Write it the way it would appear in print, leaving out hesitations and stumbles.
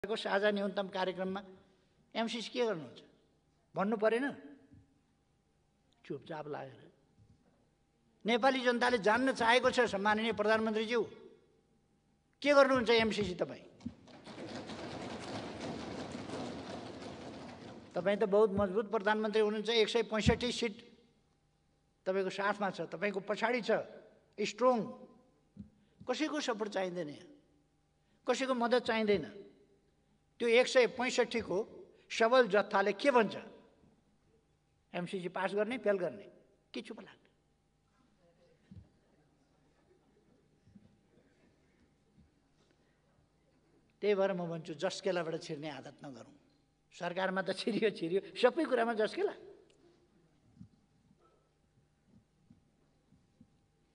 को साझा न्यूनतम कार्यक्रममा एमसीसी के गर्नुहुन्छ भन्नु परेन? चुपचाप लागेर नेपाली जनताले जान्न चाहेको छ सम्माननीय प्रधानमन्त्रीज्यू के गर्नुहुन्छ एमसीसी तपाईँ? तपाईँ त बहुत मजबुत प्रधानमन्त्री हुनुहुन्छ, 165 सिट तपाईको साथमा छ, तपाईको पछाडि छ, स्ट्रङ। कसैको सपोर्ट चाहिँदैन, कसैको मद्दत चाहिँदैन। त्यो 165 को सबल जत्थाले के भन्छ? एमसीसी पास गर्ने फेल गर्ने के चुप लाग्छ? त्यही भएर म भन्छु जस्केलाबाट छिर्ने आदत नगरौँ। सरकारमा त छिरियो, सबै कुरामा जस्केला।